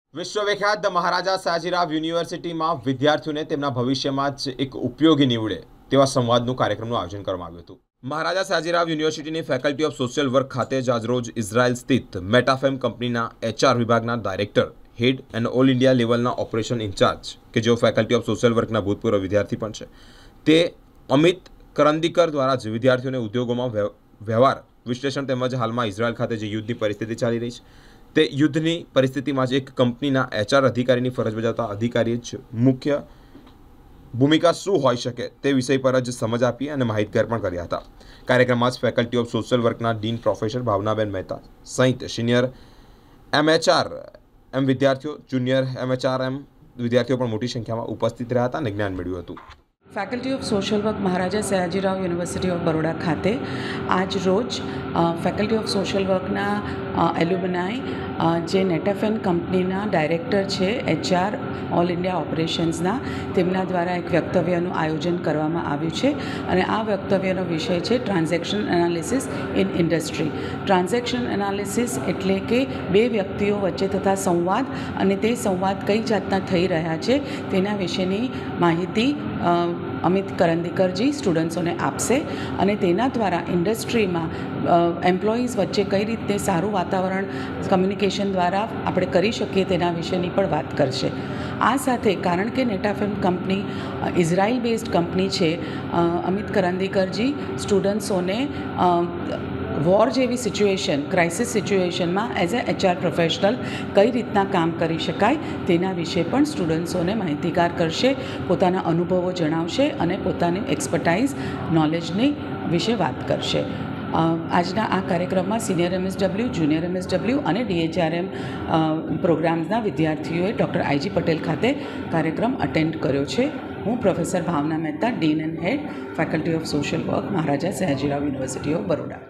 વિશ્વવિખ્યાત મહારાજા સયાજીરાવ યુનિવર્સિટીમાં વિદ્યાર્થીઓને તેમના ભવિષ્યમાં જ એક ઉપયોગી નીવડે તેવા સંવાદનું કાર્યક્રમનું આયોજન કરવામાં આવ્યું હતું। મહારાજા સયાજીરાવ યુનિવર્સિટીની ફેકલ્ટી ઓફ સોશિયલ વર્ક ખાતે જ આજરોજ ઇઝરાયલ સ્થિત મેટાફેમ કંપનીના એચઆર વિભાગના ડાયરેક્ટર, હેડ અને ઓલ ઇન્ડિયા લેવલના ઓપરેશન ઇન્ચાર્જ કે જેઓ ફેકલ્ટી ઓફ સોશિયલ વર્કના ભૂતપૂર્વ વિદ્યાર્થી પણ છે, તે અમિત કરંદીકર દ્વારા જ વિદ્યાર્થીઓને ઉદ્યોગોમાં વ્યવહાર વિશ્લેષણ તેમજ હાલમાં ઇઝરાયલ ખાતે જે યુદ્ધની પરિસ્થિતિ ચાલી રહી છે તે યુદ્ધની પરિસ્થિતિમાં જ એક કંપનીના એચઆર અધિકારીની ફરજ બજાવતા અધિકારીએ જ મુખ્ય ભૂમિકા શું હોઈ શકે તે વિષય પર જ સમજ આપી અને માહિતગાર પણ કર્યા હતા। કાર્યક્રમમાં જ ફેકલ્ટી ઓફ સોશિયલ વર્કના ડીન પ્રોફેસર ભાવનાબેન મહેતા સહિત સિનિયર એમએચઆર એમ વિદ્યાર્થીઓ, જુનિયર એમએચઆર એમ વિદ્યાર્થીઓ પણ મોટી સંખ્યામાં ઉપસ્થિત રહ્યા હતા અને જ્ઞાન મેળવ્યું હતું। Faculty of social work Maharaja Sayajirao university of Baroda ખાતે આજ રોજ ફેકલ્ટી ઓફ સોશિયલ વર્કના એલ્યુમનાઈ જે નેટાફેમ કંપનીના ડાયરેક્ટર છે એચઆર ઓલ ઇન્ડિયા ઓપરેશન્સના, તેમના દ્વારા એક વક્તવ્યનું આયોજન કરવામાં આવ્યું છે અને આ વક્તવ્યનો વિષય છે transaction analysis in industry. Transaction analysis એટલે કે બે વ્યક્તિઓ વચ્ચે થતા સંવાદ અને તે સંવાદ કઈ જાતના થઈ રહ્યા છે તેના વિશેની માહિતી અમિત કરંદીકરજી સ્ટુડન્ટ્સોને આપશે અને તેના દ્વારા ઇન્ડસ્ટ્રીમાં એમ્પ્લોઈઝ વચ્ચે કઈ રીતે સારું વાતાવરણ કમ્યુનિકેશન દ્વારા આપણે કરી શકીએ તેના વિશેની પણ વાત કરશે। આ સાથે કારણ કે નેટાફેમ કંપની ઇઝરાયલ બેઝડ કંપની છે, અમિત કરંદીકરજી સ્ટુડન્ટ્સોને વોર જેવી સિચ્યુએશન, ક્રાઇસિસ સિચ્યુએશનમાં એઝ અ એચઆર પ્રોફેશનલ કઈ રીતના કામ કરી શકાય તેના વિશે પણ સ્ટુડન્ટ્સોને માહિતીગાર કરશે, પોતાના અનુભવો જણાવશે અને પોતાની એક્સપર્ટાઇઝ નોલેજની વિશે વાત કરશે। આજના આ કાર્યક્રમમાં સિનિયર એમએસડબલ્યુ, જુનિયર એમએસડબલ્યુ અને ડીએચઆરએમ પ્રોગ્રામ્સના વિદ્યાર્થીઓએ ડૉક્ટર આઈજી પટેલ ખાતે કાર્યક્રમ અટેન્ડ કર્યો છે। હું professor Bhavna Mehta, dean and head, faculty of social work, Maharaja Sayajirao university of Baroda.